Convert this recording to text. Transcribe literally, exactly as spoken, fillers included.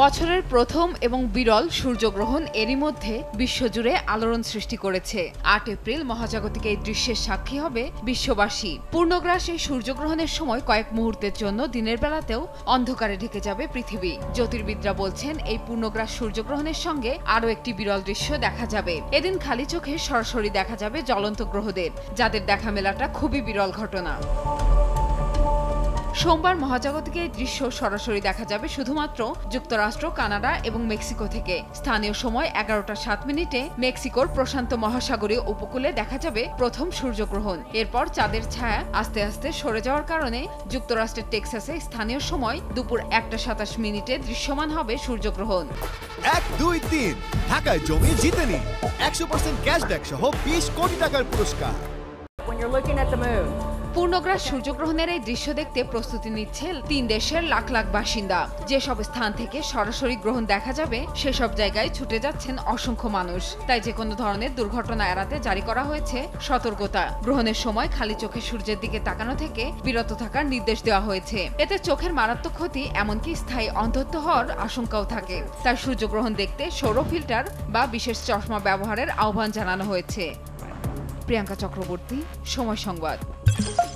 বছরের প্রথম এবং বিরল সূর্যগ্রহণ এরই মধ্যে বিশ্বজুড়ে আলোড়ন সৃষ্টি করেছে। আট এপ্রিল মহাজাগতিক এই দৃশ্যের সাক্ষী হবে বিশ্ববাসী। পূর্ণগ্রাস এই সূর্যগ্রহণের সময় কয়েক মুহূর্তের জন্য দিনের বেলাতেও অন্ধকারে ঢেকে যাবে পৃথিবী। জ্যোতির্বিদরা বলছেন এই পূর্ণগ্রাস সূর্যগ্রহণের সঙ্গে আরও একটি বিরল দৃশ্য দেখা যাবে। এদিন খালি চোখে সরাসরি দেখা যাবে জ্বলন্ত গ্রহদের, যাদের দেখা মেলাটা খুবই বিরল ঘটনা। সোমবার মহাজাগতিক এই দৃশ্য সরাসরি দেখা যাবে শুধুমাত্র যুক্তরাষ্ট্র, কানাডা এবং মেক্সিকো থেকে। স্থানীয় সময় এগারোটা সাত মিনিটে মেক্সিকোর প্রশান্ত মহাসাগরীয় উপকূলে দেখা যাবে প্রথম সূর্যগ্রহণ। এরপর চাঁদের ছায়া আস্তে আস্তে সরে যাওয়ার কারণে যুক্তরাষ্ট্রের টেক্সাসে স্থানীয় সময় দুপুর একটা সাতাশ মিনিটে দৃশ্যমান হবে সূর্যগ্রহণ। এক দুই তিন ঢাকায় জমি জিতে নিন একশো পার্সেন্ট ক্যাশব্যাক সহ বিশ কোটি টাকার পুরস্কার। পূর্ণগ্রাস সূর্যগ্রহণের এই দৃশ্য দেখতে প্রস্তুতি নিচ্ছে তিন দেশের লাখ লাখ বাসিন্দা। যেসব স্থান থেকে সরাসরি গ্রহণ দেখা যাবে সেসব জায়গায় ছুটে যাচ্ছেন অসংখ্য মানুষ। তাই যে কোনো ধরনের দুর্ঘটনা এড়াতে জারি করা হয়েছে সতর্কতা। গ্রহণের সময় খালি চোখে সূর্যের দিকে তাকানো থেকে বিরত থাকার নির্দেশ দেওয়া হয়েছে। এতে চোখের মারাত্মক ক্ষতি এমনকি স্থায়ী অন্ধত্ব হওয়ার আশঙ্কাও থাকে। তাই সূর্যগ্রহণ দেখতে সৌর ফিল্টার বা বিশেষ চশমা ব্যবহারের আহ্বান জানানো হয়েছে। প্রিয়াঙ্কা চক্রবর্তী, সময় সংবাদ।